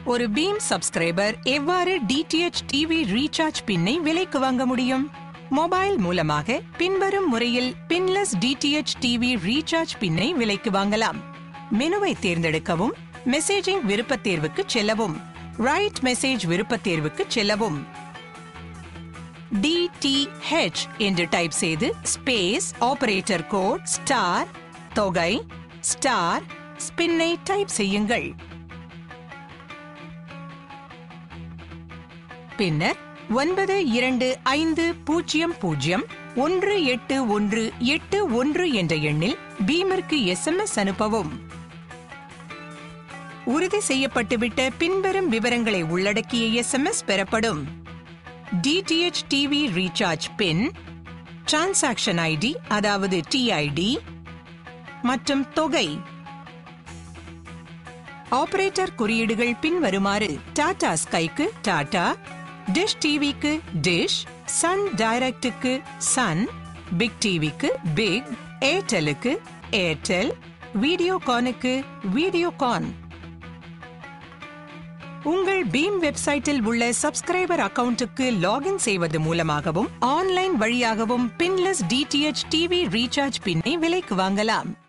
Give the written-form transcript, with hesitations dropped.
ஒரு பீம் சப்ஸ்கிரைபர் எவ்வாறு DTH TV recharge பின்னை விலைக்கு வாங்க முடியும்? மொபைல் மூலமாக பின்வரும் முறையில் பின்லெஸ் டிடிஎச் டிவி ரீசார்ஜ் பின்னை விலைக்கு வாங்கலாம். மெனுவை தேர்ந்தெடுக்கவும், மெசேஜிங் விருப்பத் தேர்வுக்கு செல்லவும், ரைட் மெசேஜ் விருப்பத் தேர்வுக்கு செல்லவும். DTH என்று டைப் செய்து ஸ்பேஸ் ஆபரேட்டர் கோட் ஸ்டார் தொகை ஸ்டார் ஸ்பின்னை டைப் செய்யுங்கள். பின்னர் 9250018181 என்ற எண்ணில் பீமிற்கு SMS அனுப்பவும். உறுதி செய்யப்பட்டுவிட்ட பின்வரும் விவரங்களை உள்ளடக்கிய SMS பெறப்படும். DTH TV recharge PIN, transaction ID அதாவது TID மற்றும் தொகை. ஆபரேட்டர் குறியீடுகள் பின்வருமாறு: டாடா ஸ்கைக்கு டாடா, டிஷ் டிவிக்கு டிஷ், சன் டைரக்டுக்கு சன், பிக் டிவிக்கு பிக், ஏர்டெலுக்கு ஏர்டெல், வீடியோகானுக்கு வீடியோகான். உங்கள் பீம் வெப்சைட்டில் உள்ள சப்ஸ்கிரைபர் அக்கவுண்டுக்கு லாகின் செய்வது மூலமாகவும் ஆன்லைன் வழியாகவும் பின்லெஸ் டிடிஎச் டிவி ரீசார்ஜ் பின்னை விலைக்கு வாங்கலாம்.